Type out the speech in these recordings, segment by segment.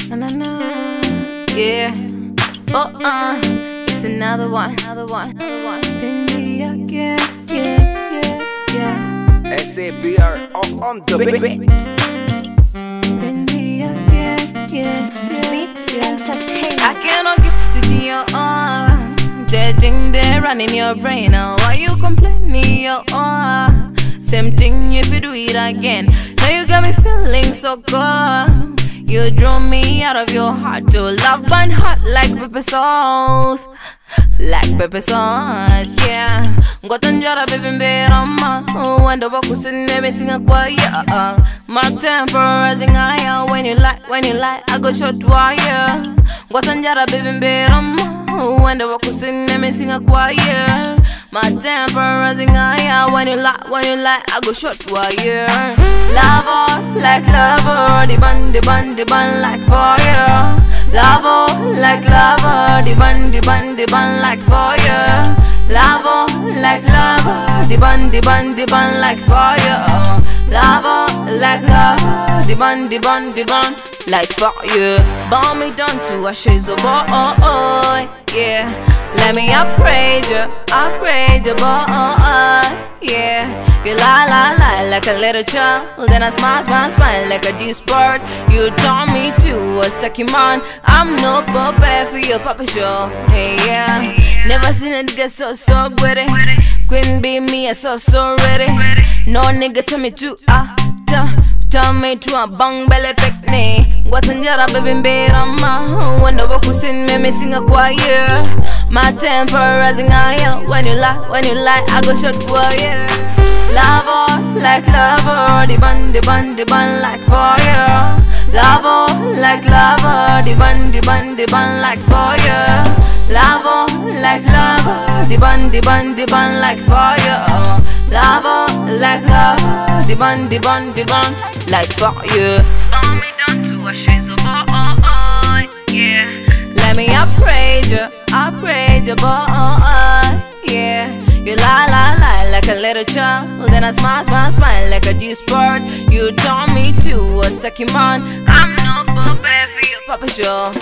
Na na na. Yeah. Oh it's another one. Pindi again. Yeah. SABR on the beat. Pindi again. Mix Entertainment. I cannot get to your that thing there running your brain. Why you complaining? Same thing if you do it again. Now you got me feeling so good. You drew me out of your heart to love and hot like pepper sauce. Like pepper sauce, yeah. Ngotanjara baby mberama. Wanda wakusine missing a choir. My temper rising higher. When you lie, I go short wire. Ngotanjara baby mberama. Wanda wakusine missing a choir. My temper rising higher. When you lie, I go short wire. Lover, like lover, the bun like fire. Lover, like lover, the bun like fire. Lover, like lover, the bun like fire. Lover, like lover, the bun like fire. Burn me down to ashes, oh boy, yeah. Let me upgrade you, boy, yeah. You lie like a little child, then I smile like a G-Sport. You taught me to a stuck in man. I'm no puppet for your puppet show, yeah. Never seen it get so gritty. Queen be me, I so ready. No nigga tell me to tell me to a bang belly picnic. Ngotanjara baby mberama. Wanda wakusin me missing a choir. My temper rising higher. When you lie, I go short wire. Lover, like lover, the bun like fire. Lover, like lover, the bun like fire. Lover, like lover, the bun like fire. Lover, like lover, the bun like fire. Burn me down to ashes, oh boy, yeah. Let me upgrade you, boy, yeah. You lie like a little child, then I smile like a G-Sport. You taught me to a stuck in man. I'm no puppet for your puppet show.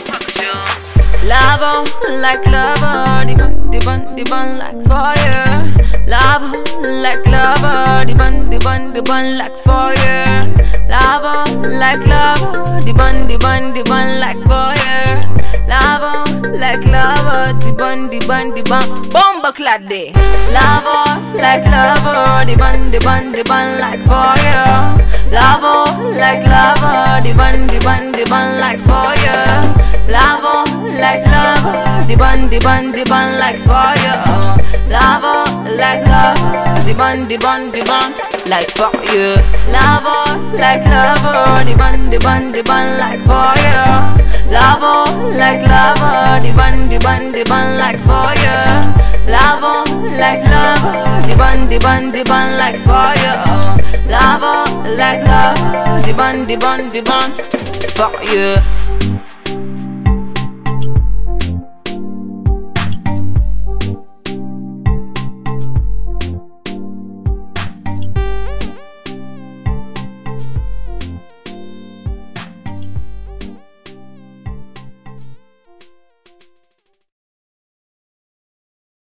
Lover, like lover, the bun like fire. Lover, like lover, the bun like fire. Lover, like lover, the bun like fire. Lover, like lover, the bun bomba clad day. Lover, like lover, the bun like fire. Lover, like lover, the bun like fire. Lover, like lover, the bun like fire. Lover, like lover, the bun like fire. Lover, like lover, the bun like fire. Lover, like lover, the bun like fire. Lover, like lover, the bun like fire. Lover, like lover, the bun fire.